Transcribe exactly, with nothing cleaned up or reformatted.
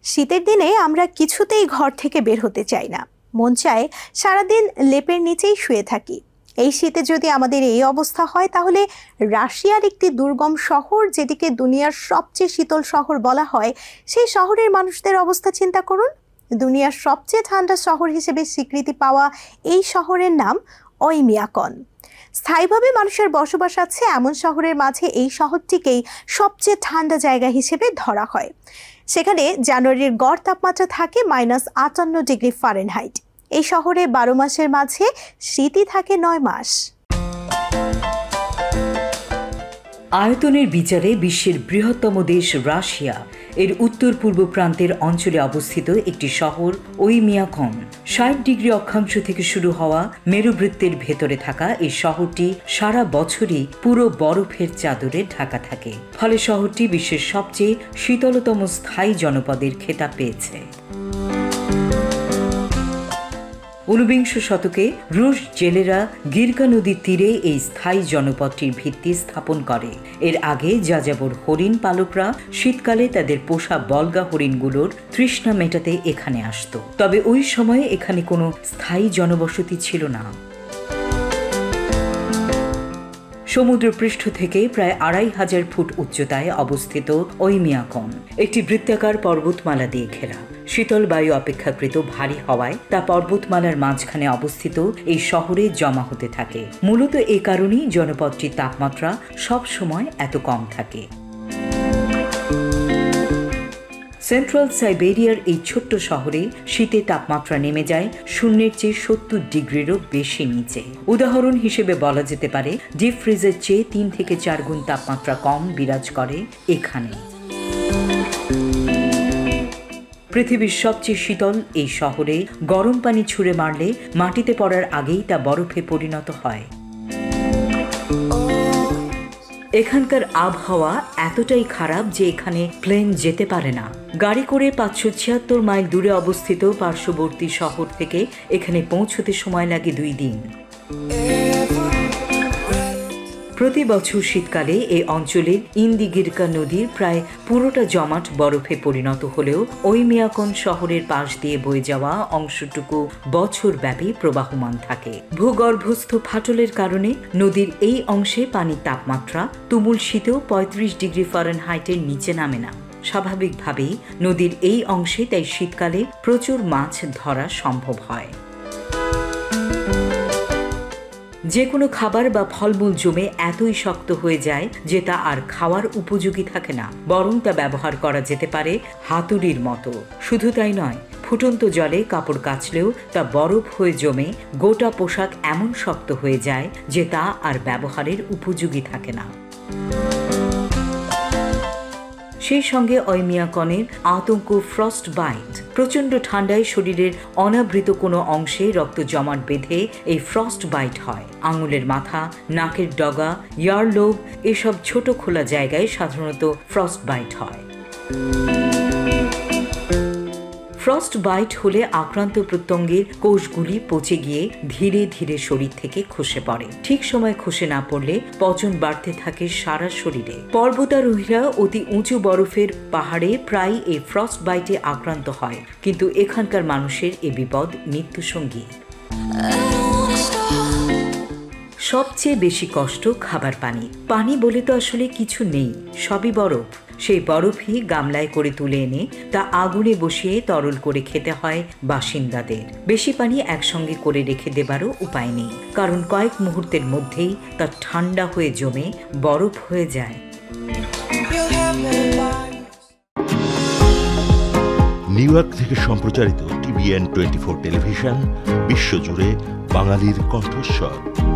শীতের দিনে আমরা কিছুতেই ঘর থেকে বের হতে চাই না, মন চায় সারাদিন লেপের নিচেই শুয়ে থাকি। এই শীতে যদি আমাদের এই অবস্থা হয় তাহলে রাশিয়ার একটি দুর্গম শহর, যেটিকে দুনিয়ার সবচেয়ে শীতল শহর বলা হয়, সেই শহরের মানুষদের অবস্থা চিন্তা করুন। দুনিয়ার সবচেয়ে ঠান্ডা শহর হিসেবে স্বীকৃতি পাওয়া এই শহরের নাম ওইমিয়াকন। স্থায়ীভাবে মানুষের বসবাস আছে এমন শহরের মাঝে এই শহরটিকেই সবচেয়ে ঠান্ডা জায়গা হিসেবে ধরা হয়। সেখানে জানুয়ারির গড় তাপমাত্রা থাকে মাইনাস আটান্ন ডিগ্রি ফারেনহাইট। এই শহরে বারো মাসের মাঝে শীতই থাকে নয় মাস। আয়তনের বিচারে বিশ্বের বৃহত্তম দেশ রাশিয়া এর উত্তর পূর্ব প্রান্তের অঞ্চলে অবস্থিত একটি শহর ওইমিয়াকন। ষাট ডিগ্রি অক্ষাংশ থেকে শুরু হওয়া মেরুবৃত্তের ভেতরে থাকা এই শহরটি সারা বছরই পুরো বরফের চাদরে ঢাকা থাকে। ফলে শহরটি বিশ্বের সবচেয়ে শীতলতম স্থায়ী জনপদের খেতাব পেয়েছে। ঊনবিংশ শতকে রুশ জেলেরা গিরকা নদীর তীরে এই স্থায়ী জনপদটির ভিত্তি স্থাপন করে। এর আগে যাযাবর হরিণ পালকরা শীতকালে তাদের পোষা বলগা হরিণগুলোর তৃষ্ণা মেটাতে এখানে আসত। তবে ওই সময়ে এখানে কোনো স্থায়ী জনবসতি ছিল না। সমুদ্রপৃষ্ঠ থেকে প্রায় আড়াই হাজার ফুট উচ্চতায় অবস্থিত ওইমিয়াকন একটি বৃত্তাকার পর্বতমালা দিয়ে ঘেরা। শীতল বায়ু অপেক্ষাকৃত ভারী হওয়ায় তা পর্বতমালার মাঝখানে অবস্থিত এই শহরে জমা হতে থাকে। মূলত এ কারণেই জনপদটির তাপমাত্রা সব সময় এত কম থাকে। সেন্ট্রাল সাইবেরিয়ার এই ছোট্ট শহরে শীতে তাপমাত্রা নেমে যায় শূন্যের চেয়ে সত্তর ডিগ্রিরও বেশি নিচে। উদাহরণ হিসেবে বলা যেতে পারে ডিপ ফ্রিজের চেয়ে তিন থেকে চার গুণ তাপমাত্রা কম বিরাজ করে এখানে। পৃথিবীর সবচেয়ে শীতল এই শহরে গরম পানি ছুঁড়ে মারলে মাটিতে পড়ার আগেই তা বরফে পরিণত হয়। এখানকার আবহাওয়া এতটাই খারাপ যে এখানে প্লেন যেতে পারে না। গাড়ি করে পাঁচশো ছিয়াত্তর মাইল দূরে অবস্থিত পার্শ্ববর্তী শহর থেকে এখানে পৌঁছতে সময় লাগে দুই দিন। প্রতি বছর শীতকালে এই অঞ্চলের ইন্দিগিরকা নদীর প্রায় পুরোটা জমাট বরফে পরিণত হলেও ওইমিয়াকন শহরের পাশ দিয়ে বয়ে যাওয়া অংশটুকু বছরব্যাপী প্রবাহমান থাকে। ভূগর্ভস্থ ফাটলের কারণে নদীর এই অংশে পানির তাপমাত্রা তুমুল শীতেও পঁয়ত্রিশ ডিগ্রি ফারেনহাইটের নিচে নামে না। স্বাভাবিকভাবেই নদীর এই অংশে তাই শীতকালে প্রচুর মাছ ধরা সম্ভব হয়। যে কোনো খাবার বা ফলমূল জমে এতই শক্ত হয়ে যায় যে তা আর খাওয়ার উপযোগী থাকে না, বরং তা ব্যবহার করা যেতে পারে হাতুড়ির মতো। শুধু তাই নয়, ফুটন্ত জলে কাপড় কাচলেও তা বরফ হয়ে জমে গোটা পোশাক এমন শক্ত হয়ে যায় যে তা আর ব্যবহারের উপযোগী থাকে না। সেই সঙ্গে ওইমিয়াকনের আতঙ্ক ফ্রস্ট বাইট। প্রচণ্ড ঠান্ডায় শরীরের অনাবৃত কোনো অংশে রক্ত জমাট বেঁধে এই ফ্রস্ট বাইট হয়। আঙুলের মাথা, নাকের ডগা, ইয়ারলোব এসব ছোট খোলা জায়গায় সাধারণত ফ্রস্ট বাইট হয়। ফ্রস্ট বাইট হলে আক্রান্ত প্রত্যঙ্গের কোষগুলি পচে গিয়ে ধীরে ধীরে শরীর থেকে খসে পড়ে। ঠিক সময় খসে না পড়লে পচন বাড়তে থাকে সারা শরীরে। পর্বতারোহীরা অতি উঁচু বরফের পাহাড়ে প্রায় এই ফ্রস্ট বাইটে আক্রান্ত হয়, কিন্তু এখানকার মানুষের এ বিপদ নিত্যসঙ্গী। সবচেয়ে বেশি কষ্ট খাবার পানি। পানি বলে তো আসলে কিছু নেই, সবই বরফ। সেই বরফই গামলায় করে তুলে এনে তা আগুনে বসিয়ে তরল করে খেতে হয় বাসিন্দাদের। বেশি পানি একসঙ্গে করে রেখে দেবারও উপায় নেই, কারণ কয়েক মুহূর্তের মধ্যেই তা ঠান্ডা হয়ে জমে বরফ হয়ে যায়। নিউ ইয়র্ক থেকে সম্প্রচারিত টিবিএন টোয়েন্টি ফোর টেলিভিশন বিশ্বজুড়ে বাঙালির কণ্ঠস্বর।